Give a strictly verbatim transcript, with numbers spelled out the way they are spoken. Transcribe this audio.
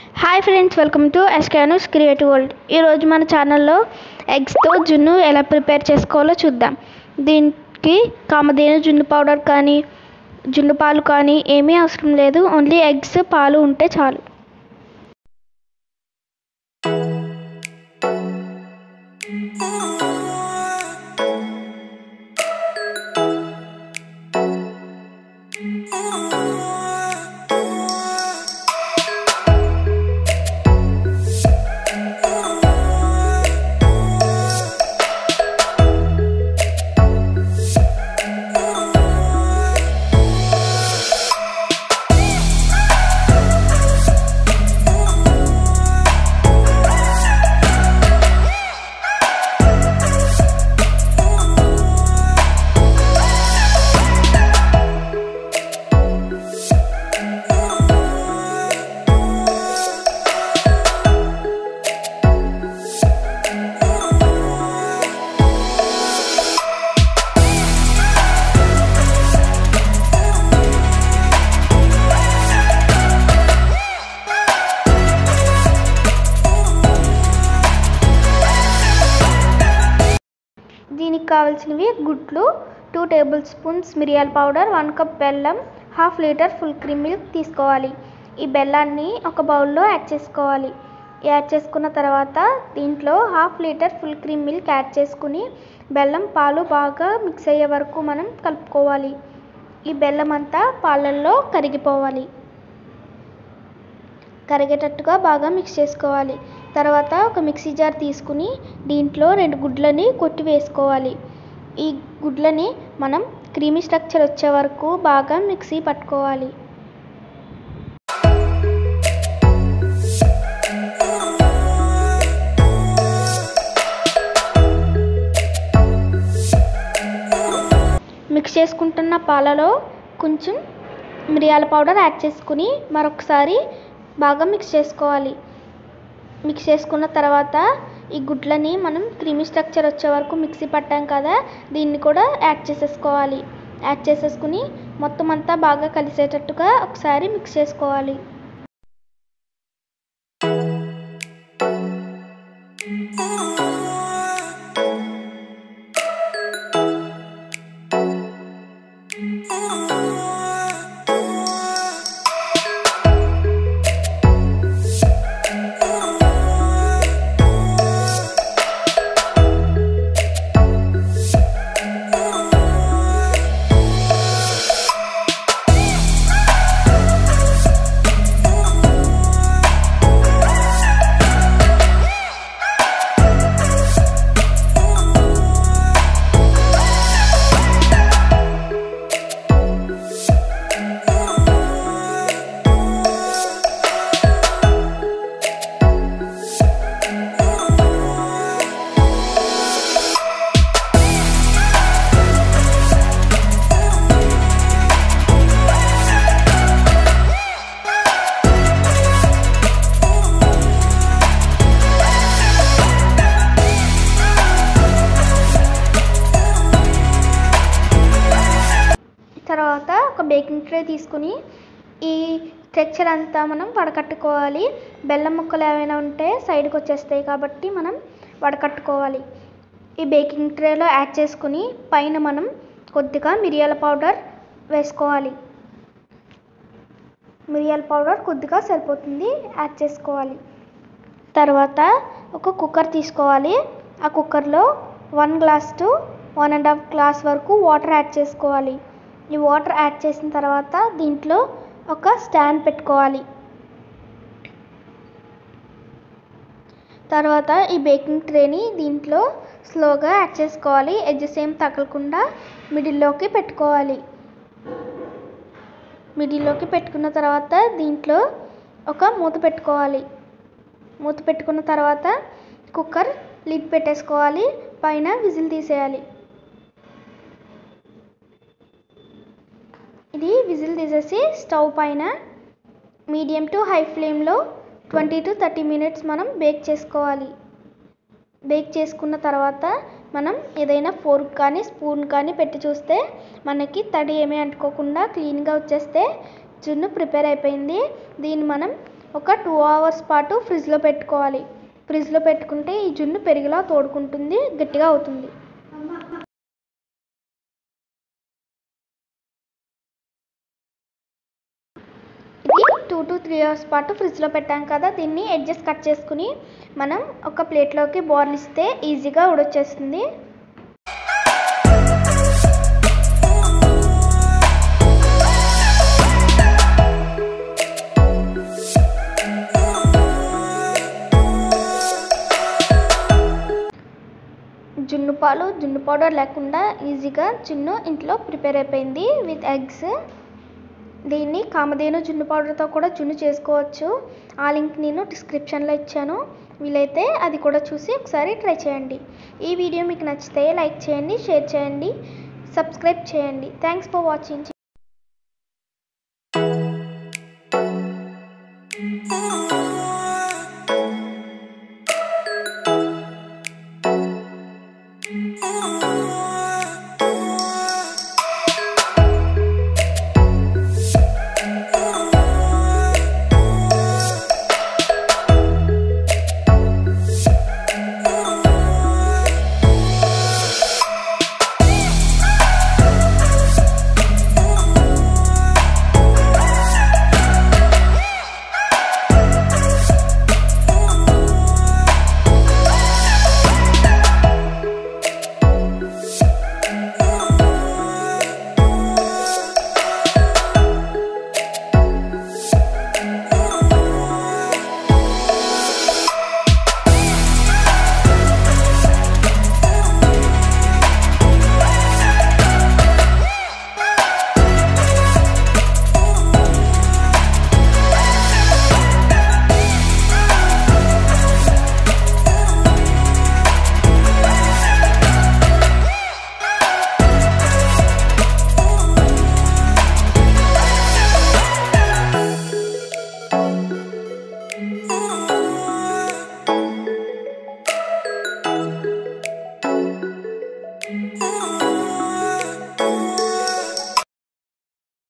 Hi friends, welcome to ఎస్కానూస్ creative world. ఈరోజు మన ఛానల్లో ఎగ్స్తో జున్ను ఎలా ప్రిపేర్ చేసుకోవాలో చూద్దాం. దీనికి కామధేను జున్ను పౌడర్ కానీ జున్ను పాలు కానీ ఏమీ అవసరం లేదు. ఓన్లీ ఎగ్స్, పాలు ఉంటే చాలు. దీనికి కావాల్సినవి గుడ్లు, టూ టేబుల్ స్పూన్స్ మిరియాల పౌడర్, వన్ కప్ బెల్లం, half litre full cream milk తీసుకోవాలి. ఈ బెల్లాన్ని ఒక బౌల్లో యాడ్ చేసుకోవాలి. యాడ్ చేసుకున్న తర్వాత దీంట్లో half litre full cream milk add చేసుకుని బెల్లం పాలు బాగా మిక్స్ అయ్యే వరకు మనం కలుపుకోవాలి. ఈ బెల్లం అంతా పాలల్లో కరిగిపోవాలి. కరిగేటట్టుగా బాగా మిక్స్ చేసుకోవాలి. తర్వాత ఒక మిక్సీ జార్ తీసుకుని దీంట్లో రెండు గుడ్లని కొట్టి వేసుకోవాలి. ఈ గుడ్లని మనం క్రీమీ స్ట్రక్చర్ వచ్చే వరకు బాగా మిక్సీ పట్టుకోవాలి. మిక్స్ చేసుకుంటున్న పాలలో కొంచెం మిరియాల పౌడర్ యాడ్ చేసుకుని మరొకసారి బాగా మిక్స్ చేసుకోవాలి. మిక్స్ చేసుకున్న తర్వాత ఈ గుడ్లని మనం క్రీమీ స్ట్రక్చర్ వచ్చే వరకు మిక్సీ పట్టాం కదా, దీన్ని కూడా యాడ్ చేసేసుకోవాలి. యాడ్ చేసేసుకుని మొత్తం అంతా బాగా కలిసేటట్టుగా ఒకసారి మిక్స్ చేసుకోవాలి. తర్వాత ఒక బేకింగ్ ట్రే తీసుకుని ఈ టెక్చర్ అంతా మనం వడకట్టుకోవాలి. బెల్లం ముక్కలు ఏమైనా ఉంటే సైడ్కి వచ్చేస్తాయి కాబట్టి మనం వడకట్టుకోవాలి. ఈ బేకింగ్ ట్రేలో యాడ్ చేసుకుని పైన మనం కొద్దిగా మిరియాల పౌడర్ వేసుకోవాలి. మిరియాల పౌడర్ కొద్దిగా సరిపోతుంది, యాడ్ చేసుకోవాలి. తర్వాత ఒక కుక్కర్ తీసుకోవాలి. ఆ కుక్కర్లో one glass to one and half glass వరకు వాటర్ యాడ్ చేసుకోవాలి. ఈ వాటర్ యాడ్ చేసిన తర్వాత దీంట్లో ఒక స్టాండ్ పెట్టుకోవాలి. తర్వాత ఈ బేకింగ్ ట్రేని దీంట్లో స్లోగా యాడ్ చేసుకోవాలి. ఎడ్జెస్ ఏం తగలకుండా మిడిల్లోకి పెట్టుకోవాలి. మిడిల్లోకి పెట్టుకున్న తర్వాత దీంట్లో ఒక మూత పెట్టుకోవాలి. మూత పెట్టుకున్న తర్వాత కుక్కర్ లిడ్ పెట్టేసుకోవాలి. పైన విజిల్ తీసేయాలి. ఇది విజిల్ తీసేసి స్టవ్ పైన మీడియం టు హై ఫ్లేమ్లో ట్వంటీ టు థర్టీ మినిట్స్ మనం బేక్ చేసుకోవాలి. బేక్ చేసుకున్న తర్వాత మనం ఏదైనా ఫోర్క్ కానీ స్పూన్ కానీ పెట్టి చూస్తే మనకి తడి ఏమీ అంటుకోకుండా క్లీన్గా వచ్చేస్తే జున్ను ప్రిపేర్ అయిపోయింది. దీన్ని మనం ఒక టూ అవర్స్ పాటు ఫ్రిడ్జ్లో పెట్టుకోవాలి. ఫ్రిడ్జ్లో పెట్టుకుంటే ఈ జున్ను పెరుగులా తోడుకుంటుంది, గట్టిగా అవుతుంది. ఇది టూ టు త్రీ అవర్స్ పాటు ఫ్రిడ్జ్లో పెట్టాం కదా, దీన్ని ఎడ్జెస్ కట్ చేసుకుని మనం ఒక ప్లేట్లోకి బోర్లిస్తే ఈజీగా ఉడొచ్చేస్తుంది. జున్ను పాలు, జున్ను పౌడర్ లేకుండా ఈజీగా జున్ను ఇంట్లో ప్రిపేర్ అయిపోయింది విత్ ఎగ్స్. దీన్ని కామధేను జున్ను పౌడర్తో కూడా జున్ను చేసుకోవచ్చు. ఆ లింక్ నేను డిస్క్రిప్షన్లో ఇచ్చాను, వీలైతే అది కూడా చూసి ఒకసారి ట్రై చేయండి. ఈ వీడియో మీకు నచ్చితే లైక్ చేయండి, షేర్ చేయండి, సబ్స్క్రైబ్ చేయండి. Thanks for watching.